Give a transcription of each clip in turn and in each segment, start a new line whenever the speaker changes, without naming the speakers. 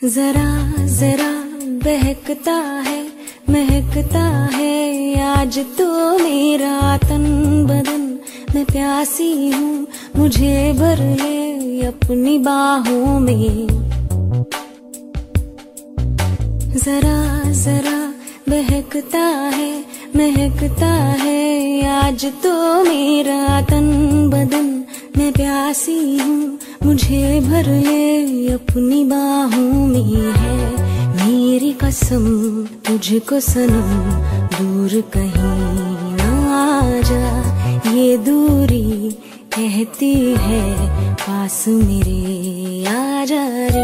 जरा जरा बहकता है महकता है आज तो मेरा तन बदन। मैं प्यासी हूँ मुझे भर ले अपनी बाहों में। जरा जरा बहकता है महकता है आज तो मेरा तन बदन। मैं प्यासी हूँ मुझे भर ले अपनी बाहों में। है मेरी कसम तुझको सनम दूर कहीं ना जा। ये दूरी कहती है पास मेरे आ जा रे।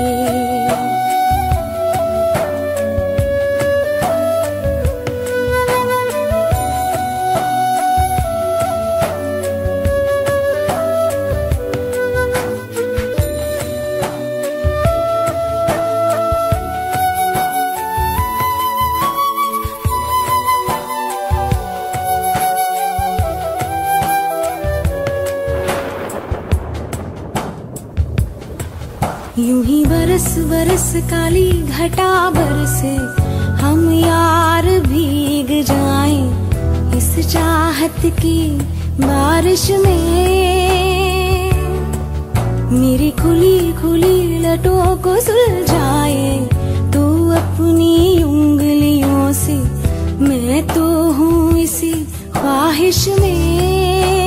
यूं ही बरस बरस काली घटा बरसे हम यार भीग जाएं इस चाहत की बारिश में। मेरी खुली खुली लटों को सुलझाए तू अपनी उंगलियों से। मैं तो हूँ इसी ख्वाहिश में।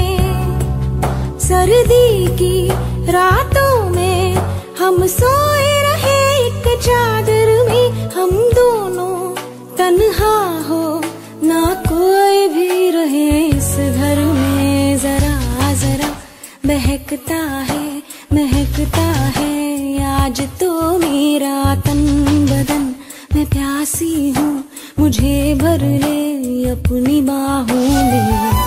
सर्दी की रातों में हम सोए रहे एक चादर में। हम दोनों तन्हा हो ना कोई भी रहे इस घर में। जरा जरा बहकता है महकता है आज तो मेरा तन बदन। मैं प्यासी हूँ मुझे भर ले अपनी बाहों में।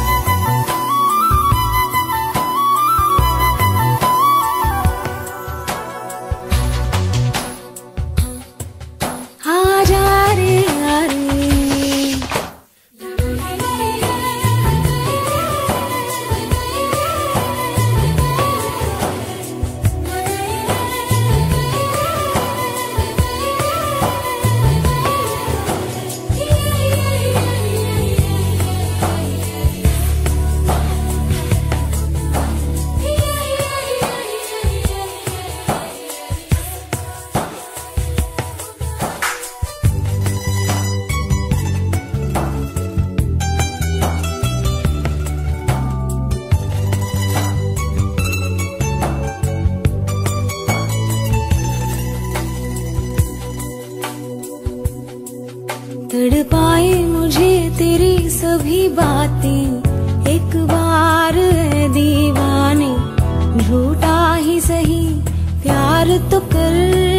तड़पाए मुझे तेरी सभी बातें एक बार है दीवाने। झूठा ही सही प्यार तो कर।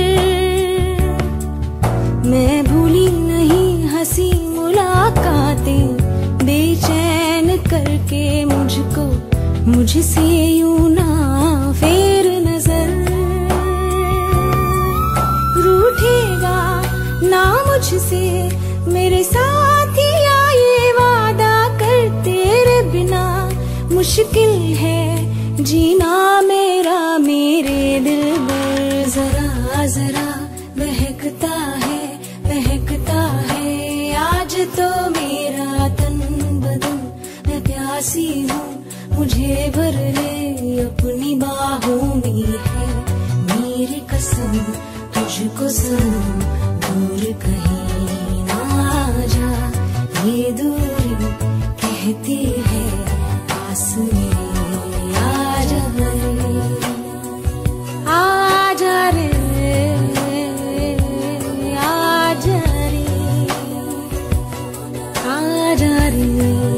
मैं भूली नहीं हंसी मुलाकातें बेचैन करके मुझको मुझसे यूं ना फेर नजर। रूठेगा ना मुझसे मेरे साथिया ये वादा कर। तेरे बिना मुश्किल है जीना मेरा मेरे दिल पर। जरा जरा बहकता है आज तो मेरा तन बदन। मैं प्यासी हूँ मुझे भर ले अपनी बाहों में। है मेरी कसम तुझको सनम दूर कहीं जा। ये दूरी कहती है पास मेरे आ जा रे। आ जा रे आ जा रे आ जा रे।